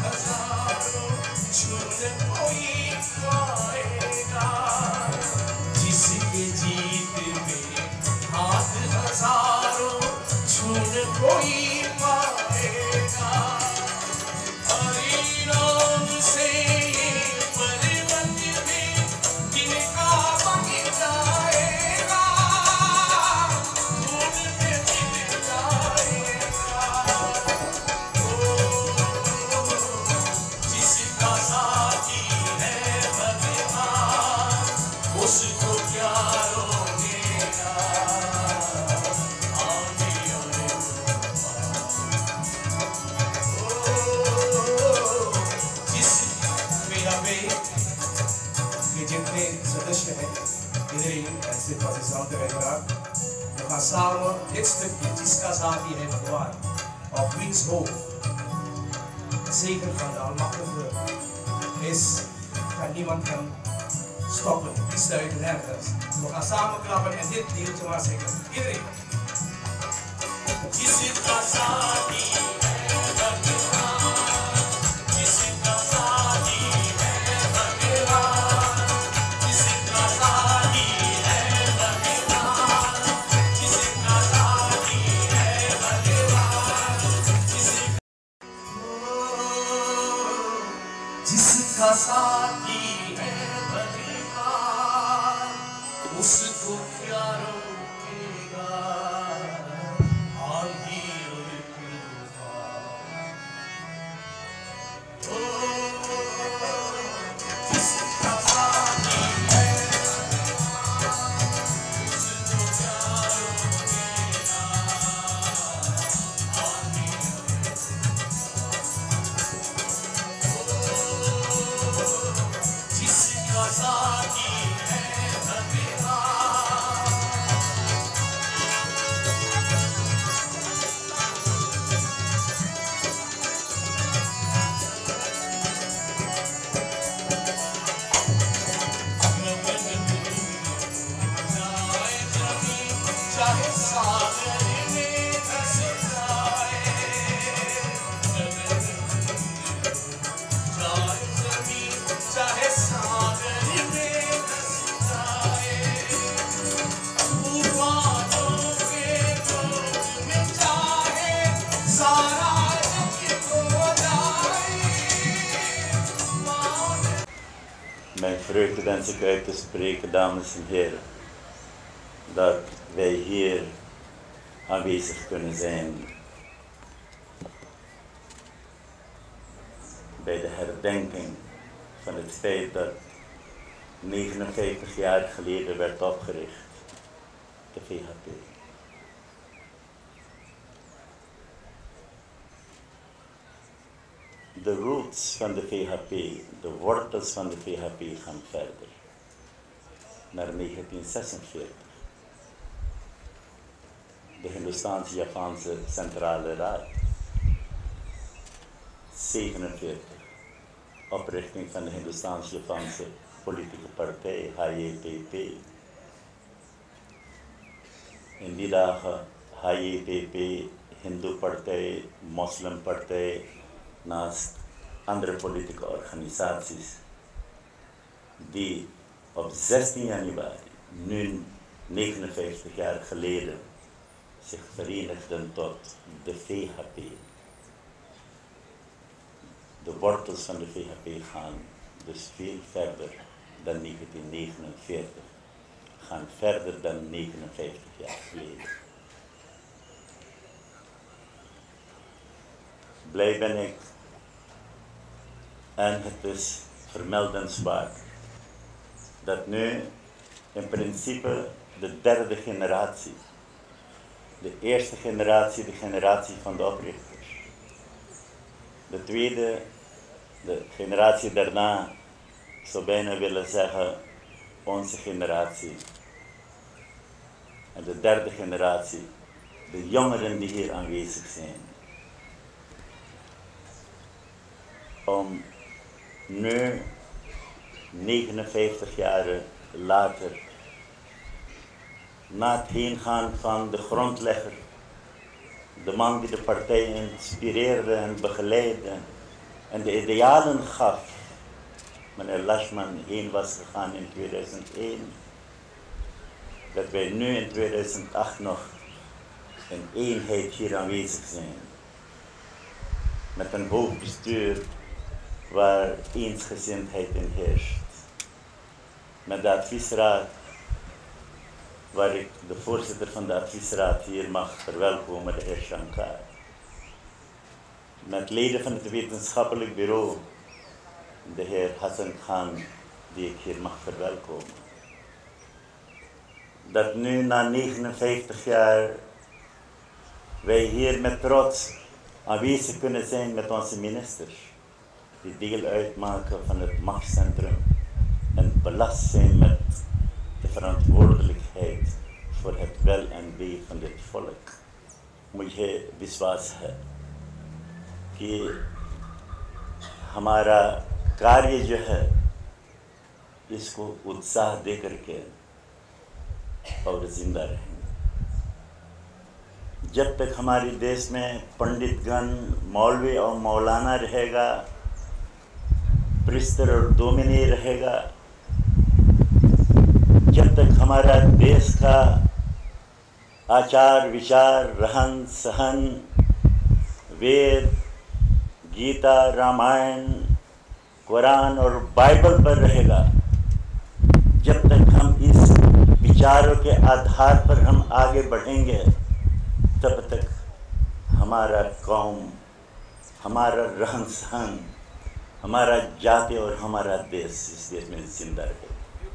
हजारों छूट कोई पाएगा, जिसके जीत में हाथ हजारों छूट कोई पाएगा। हरि नाम से ये पर्वत भी जिनका बन जाएगा, धूल में मिल जाएगा। जिसका साथी है भगवान, उसको क्या रोकेगा। आंधी और ये जितने सदस्य हैं इधर ही ऐसे पाकिस्तान के रहनुमा nog samen dit stukje जिसका साथी है भगवान of wiens hoop zeker van de Almachtige is, niemand kan stoppen, die sluit nergens. We gaan samen klappen en dit deeltje maar zingen. Iedereen. जिसका साथी है भगवान, जिसका साथी है भगवान, जिसका साथी है भगवान, जिसका साथी है भगवान, जिसका साथी है भगवान, उसको क्या रोकेगा। Mijn vreugde wens ik uit te spreken, dames en heren, dat wij hier aanwezig kunnen zijn bij de herdenking van het feit dat 59 jaar geleden werd opgericht, de VHP. De roots van de VHP, de wortels van de VHP gaan verder naar 1946. De Hindoestaans-Javaanse Centrale Raad. 47. Oprichting van de Hindoestaans-Javaanse politieke partij, HJPP. In die dagen HJPP, Hindoe-partij, Moslimpartij, naast andere politieke organisaties die op 16 januari, nu 59 jaar geleden, zich verenigden tot de VHP. De wortels van de VHP gaan dus veel verder dan 1949, gaan verder dan 59 jaar geleden. Blij ben ik en het is vermeldenswaard dat nu in principe de derde generatie, de eerste generatie, de generatie van de oprichters, de tweede, de generatie daarna, ik zou bijna willen zeggen onze generatie, en de derde generatie, de jongeren die hier aanwezig zijn, om nu 59 jaar later, na het heengaan van de grondlegger, de man die de partij inspireerde en begeleidde en de idealen gaf, meneer Lashman heen was gegaan in 2001, dat wij nu in 2008 nog in eenheid hier aanwezig zijn. Met een hoofdbestuur waar eensgezindheid in heerst. Met de adviesraad, waar ik de voorzitter van de adviesraad hier mag verwelkomen, de heer Shankar. Met leden van het wetenschappelijk bureau, de heer Hassan Khan, die ik hier mag verwelkomen. Dat nu na 59 jaar wij hier met trots aanwezig kunnen zijn met onze ministers, die deel uitmaken van het machtscentrum en belast zijn met de verantwoordelijkheid voor het wel en wee van dit volk. मुझे विश्वास है कि हमारा कार्य जो है इसको उत्साह दे करके और जिंदा रहेंगे। जब तक हमारे देश में पंडितगण, मौलवी और मौलाना रहेगा, प्रिस्तर और दोमिनी रहेगा, जब तक हमारा देश का आचार विचार रहन सहन वेद गीता रामायण कुरान और बाइबल पर रहेगा, जब तक हम इस विचारों के आधार पर हम आगे बढ़ेंगे, तब तक हमारा कौम, हमारा रहन सहन, हमारा जाति और हमारा देश इस देश में जिंदा रहेगा।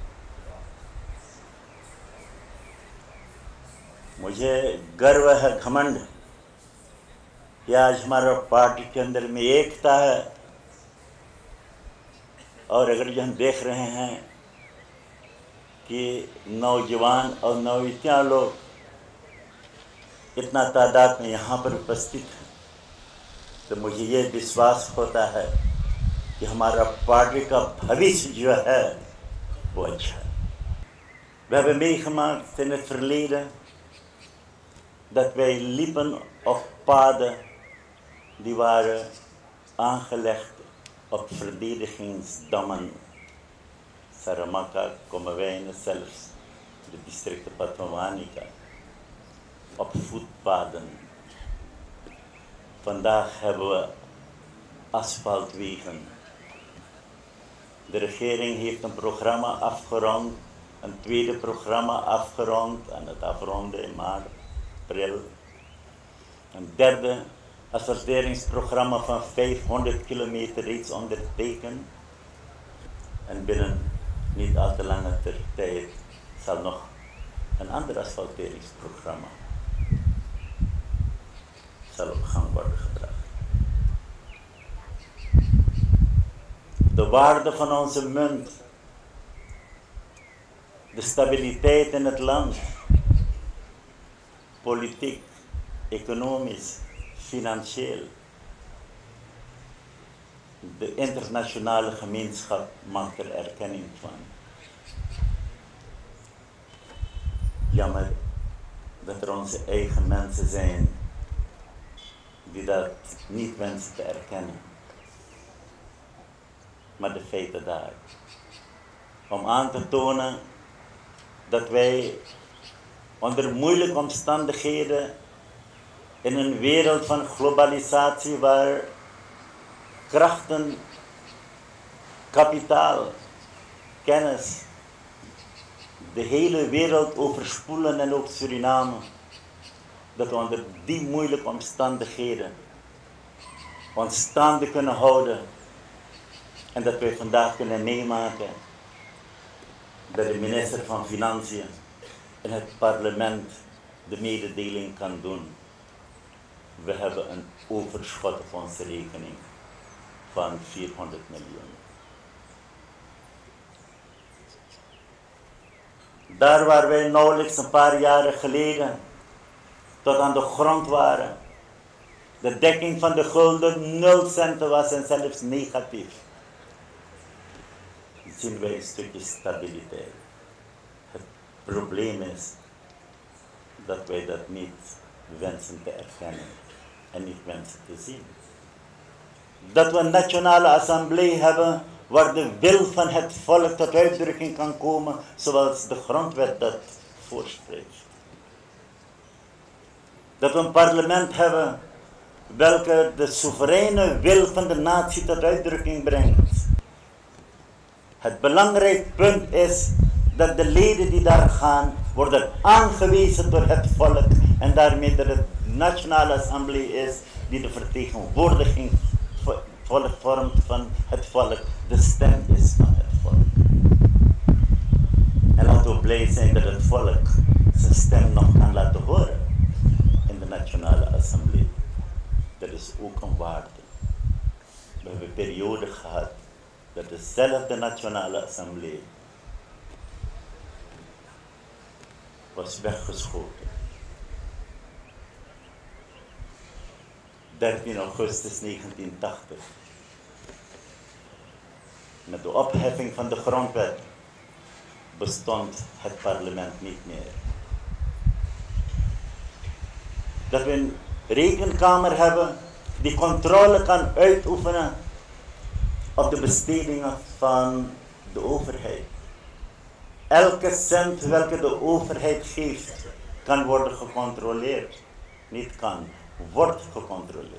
मुझे गर्व है, घमंड है कि आज हमारा पार्टी के अंदर में एकता है। और अगर जो हम देख रहे हैं कि नौजवान और नौयुवतियाँ लोग इतना तादाद में यहाँ पर उपस्थित हैं, तो मुझे ये विश्वास होता है कि हमारा पार्टी का भविष्य जो है वो अच्छा है। We hebben meegemaakt in het verleden dat wij liepen op paden die waren aangelegd op verdedigingsdammen. Saramaka, Kommerwijnen, zelfs de districten Patwanika, op voetpaden. Vandaag hebben we asfaltwegen. De regering heeft een programma afgerond, een tweede programma afgerond, aan het afronden in maart, april. Een derde asfalteringsprogramma van 500 kilometer reeds ondertekend. En binnen niet al te lange tijd zal nog een ander asfalteringsprogramma zal op gang worden gebracht. De waarde van onze munt, de stabiliteit in het land, politiek, economisch, financieel. De internationale gemeenschap maakt er erkenning van. Jammer dat er onze eigen mensen zijn die dat niet wensen te erkennen. Maar de feiten daar. Om aan te tonen dat wij onder moeilijke omstandigheden in een wereld van globalisatie waar krachten, kapitaal, kennis de hele wereld overspoelen en ook Suriname, dat we onder die moeilijke omstandigheden ons staande kunnen houden en dat wij vandaag kunnen meemaken dat de minister van Financiën in het parlement de mededeling kan doen. We hebben een overschot op onze rekening van 400 miljoen. Daar waar wij nauwelijks een paar jaren geleden tot aan de grond waren, de dekking van de gulden 0 centen was en zelfs negatief, zien wij een stukje stabiliteit. Het probleem is dat wij dat niet wensen te erkennen en niet wensen te zien. Dat we een nationale assemblee hebben waar de wil van het volk tot uitdrukking kan komen, zoals de grondwet dat voorschrijft. Dat we een parlement hebben welke de soevereine wil van de natie tot uitdrukking brengt. Het belangrijk punt is dat de leden die daar gaan worden aangewezen door het volk en daarmee dat het nationale assemblee is die de vertegenwoordiging vormt van het volk, de stem is van het volk. En laten we blij zijn dat het volk zijn stem nog kan laten horen in de nationale assemblee. Dat is ook een waarde. We hebben een periode gehad dat dezelfde nationale assemblee was weggeschoten. 13 augustus 1980. Met de opheffing van de grondwet bestond het parlement niet meer. Dat we een rekenkamer hebben die controle kan uitoefenen op de bestedingen van de overheid. Elke cent welke de overheid geeft, kan worden gecontroleerd. Niet kan, wordt gecontroleerd.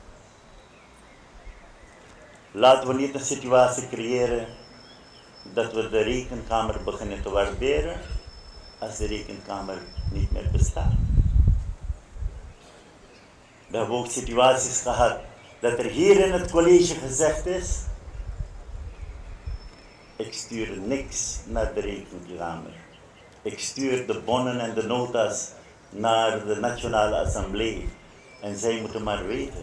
Laten we niet een situatie creëren dat we de rekenkamer beginnen te waarderen als de rekenkamer niet meer bestaat. We hebben ook situaties gehad dat er hier in het college gezegd is: ik stuur niks naar de rekenkamer. Ik stuur de bonnen en de nota's naar de Nationale Assemblee. En zij moeten maar weten.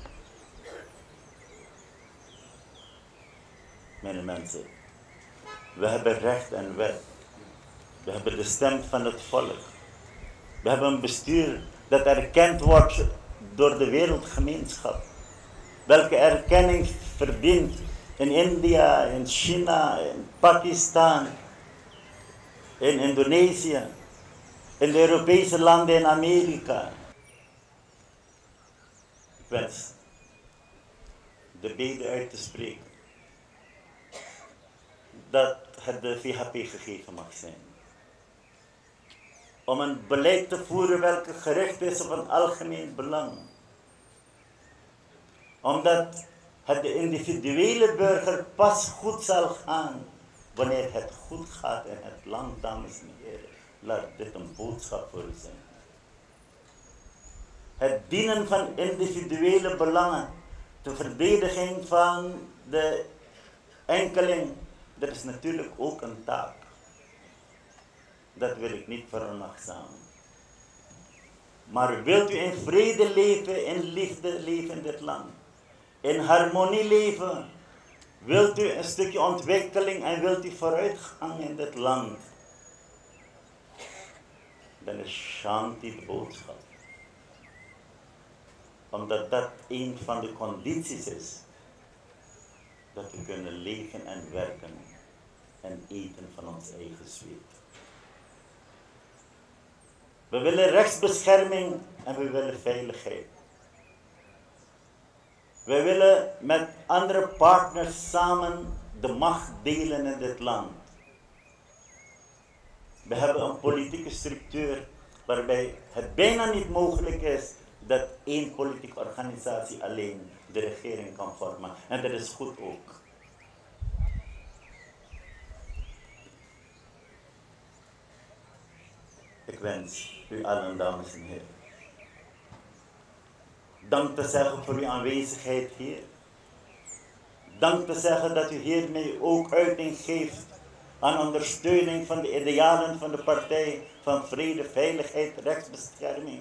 Mijn mensen, we hebben recht en wet. We hebben de stem van het volk. We hebben een bestuur dat erkend wordt door de wereldgemeenschap. Welke erkenning verdient in India, in China, in Pakistan, in Indonesië, in de Europese landen, in Amerika. Ik wens de bede uit te spreken dat het de VHP gegeven mag zijn. Om een beleid te voeren welke gericht is op een algemeen belang. Omdat het de individuele burger pas goed zal gaan wanneer het goed gaat in het land, dames en heren. Laat dit een boodschap voor u zijn. Het dienen van individuele belangen, de verdediging van de enkeling, dat is natuurlijk ook een taak. Dat wil ik niet veronachtzamen. Maar wilt u in vrede leven, in liefde leven in dit land? In harmonie leven? Wilt u een stukje ontwikkeling en wilt u vooruitgang in dit land? Dan is Shanti de boodschap. Omdat dat een van de condities is dat we kunnen leven en werken en eten van ons eigen zweet. We willen rechtsbescherming en we willen veiligheid. We willen met andere partners samen de macht delen in dit land. We hebben een politieke structuur waarbij het bijna niet mogelijk is dat één politieke organisatie alleen de regering kan vormen. En dat is goed ook. Ik wens u allen, dames en heren, dank te zeggen voor uw aanwezigheid hier. Dank te zeggen dat u hiermee ook uiting geeft aan ondersteuning van de idealen van de partij van vrede, veiligheid, rechtsbescherming.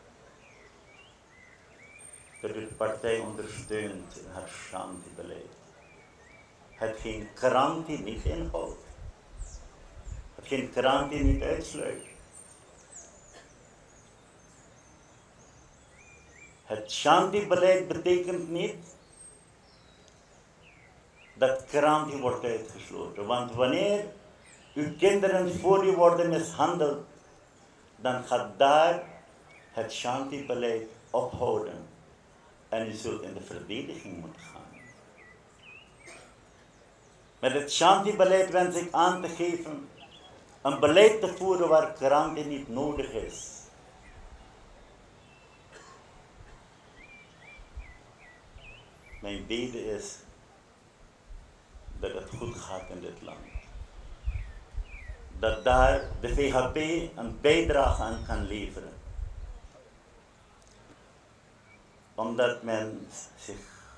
Dat u de partij ondersteunt in haar Shanti-beleid. Hetgeen Kranti niet inhoudt. Hetgeen Kranti niet uitsluit. Het Shanti-beleid betekent niet dat Kranti wordt uitgesloten. Want wanneer uw kinderen voor u worden mishandeld, dan gaat daar het Shanti-beleid ophouden. en u zult in de verdediging moeten gaan. Met het Shanti-beleid wens ik aan te geven een beleid te voeren waar Kranti niet nodig is. Mijn bede is dat het goed gaat in dit land. Dat daar de VHP een bijdrage aan kan leveren. Omdat men zich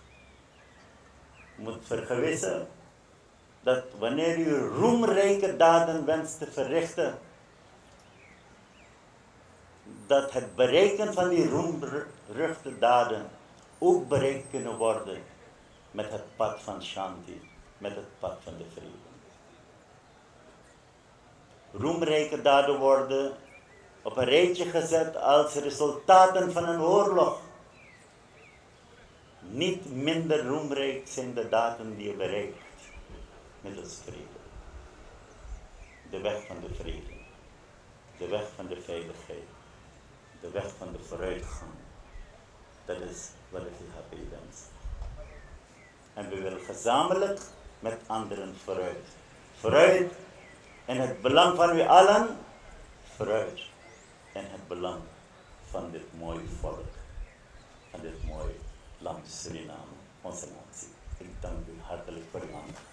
moet vergewissen dat wanneer u roemrijke daden wenst te verrichten, dat het bereiken van die roemruchte daden ook bereikt kunnen worden met het pad van Shanti, met het pad van de vrede. Roemrijke daden worden op een rijtje gezet als resultaten van een oorlog. Niet minder roemrijk zijn de daden die je bereikt middels vrede. De weg van de vrede, de weg van de veiligheid, de weg van de vooruitgang. Dat is wat de VHP wenst. En we willen gezamenlijk met anderen vooruit. Vooruit in het belang van u allen, vooruit in het belang van dit mooie volk, van dit mooie land Suriname, onze natie. Ik dank u hartelijk voor uw aandacht.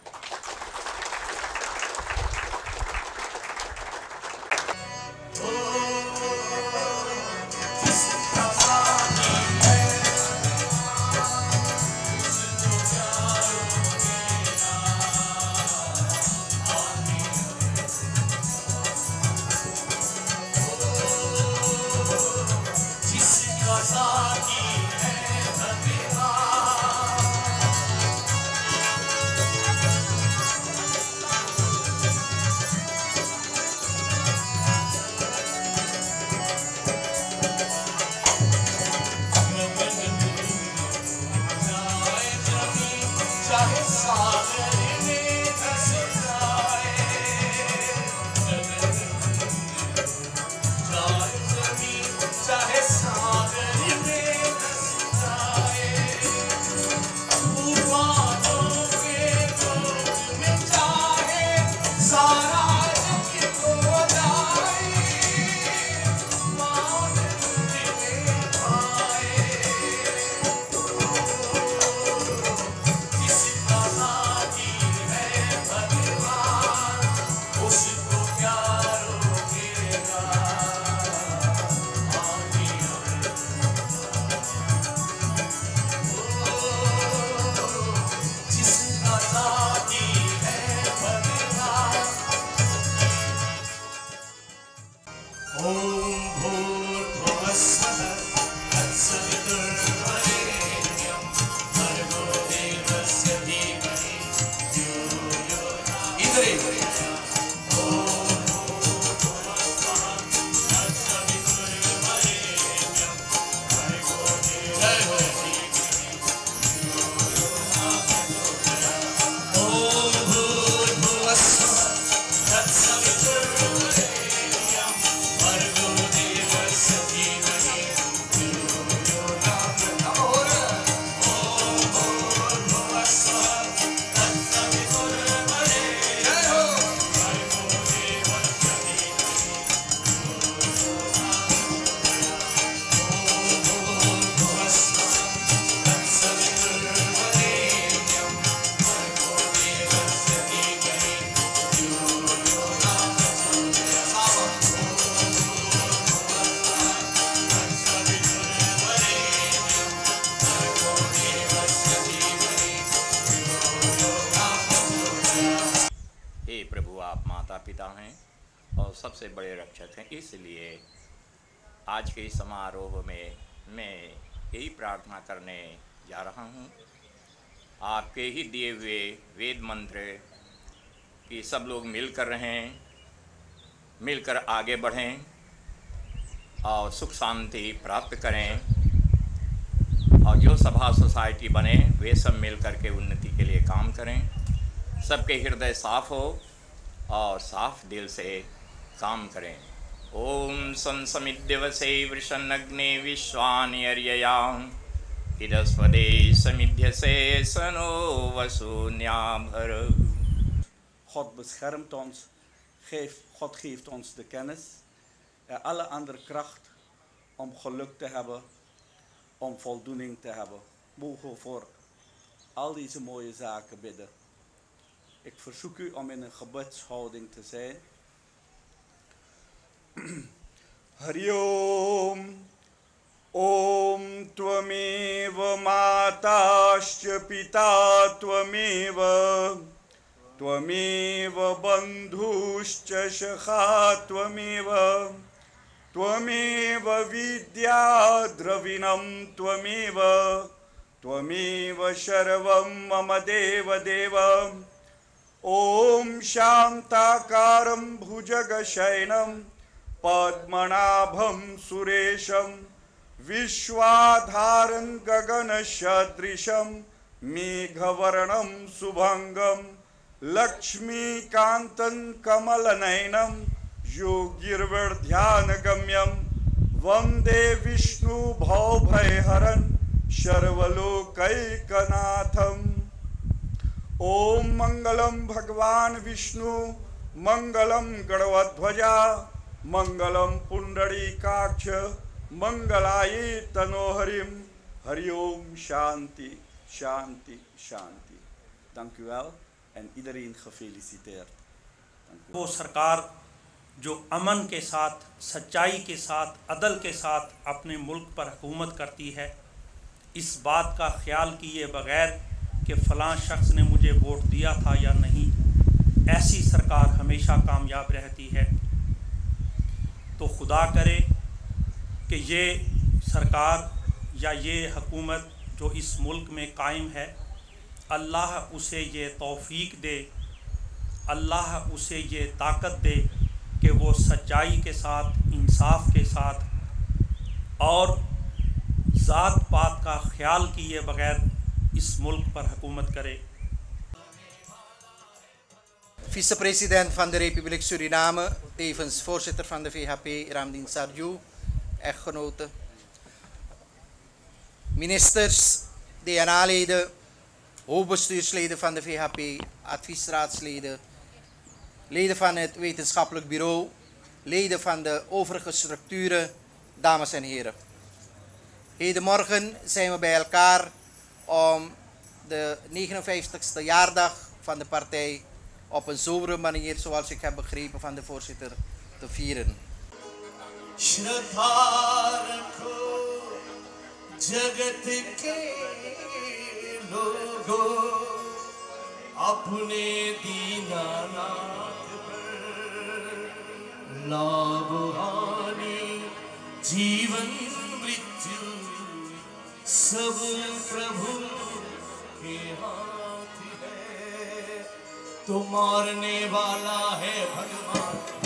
सबसे बड़े रक्षक हैं। इसलिए आज के समारोह में मैं यही प्रार्थना करने जा रहा हूँ, आपके ही दिए हुए वेद मंत्र कि सब लोग मिलकर रहें, मिलकर आगे बढ़ें और सुख शांति प्राप्त करें, और जो सभा सोसाइटी बने वे सब मिल कर के उन्नति के लिए काम करें, सबके हृदय साफ हो और साफ दिल से काम करें। ओम संसमिद्यवसे वृषन्नग्ने विश्वानि अर्ययां इदस्वदे समिध्यसे सनो वसून्याभर. God beschermt ons, God geeft ons de kennis en alle andere kracht om geluk te hebben, om voldoening te hebben. Mogen we voor al deze mooie zaken bidden. Ik verzoek u om in een gebedshouding te zijn. Hari Om. Om Tvameva Matascha Pita Tvameva. Tvameva Bandhuscha Shakha Tvameva. Tvameva Vidya Dravinam Tvameva. Tvameva Sharvam Mama Deva Deva. Om Shantakaram Bhujagasainam Padmanabham Suresham Vishwadharan Gagana Shadrisham Meghavarnam Subhangam Lakshmi Kantan Kamalanainam Yogirvardhyanagamyam Vande Vishnu Bhaubhayharan Sharvalokaikanaatham. Om Mangalam Bhagwan Vishnu Mangalam Gadavadhvaja Mangalam Pundarikaksha Mangalaye Tanoharim. Hari Om Shanti, Shanti, Shanti. Dank u wel en iedereen gefeliciteerd. वो सरकार जो अमन के साथ, सच्चाई के साथ, अदल के साथ अपने मुल्क पर हुकूमत करती है, इस बात का ख्याल किए बगैर कि फ़लाँ शख्स ने मुझे वोट दिया था या नहीं, ऐसी सरकार हमेशा कामयाब रहती है। तो खुदा करे कि ये सरकार या ये हुकूमत जो इस मुल्क में कायम है, अल्लाह उसे ये तौफीक दे, अल्लाह उसे ये ताकत दे कि वो सच्चाई के साथ, इंसाफ के साथ और ज़ात पात का ख्याल किए बगैर इस मुल्क पर हुकूमत करे। Vice-president van de Republiek Suriname, tevens voorzitter van de VHP, Ramdien Sarju, echtgenote. Ministers, DNA-leden, hoofdbestuursleden van de VHP, adviesraadsleden, leden van het wetenschappelijk bureau, leden van de overige structuren, dames en heren. Hedenmorgen zijn we bij elkaar om de 59ste jaardag van de partij op een sobere manier, zoals ik heb begrepen van de voorzitter, te vieren. जीवन मृत्यु सब प्रभु के हाथ है, तो मारने वाला है भगवान।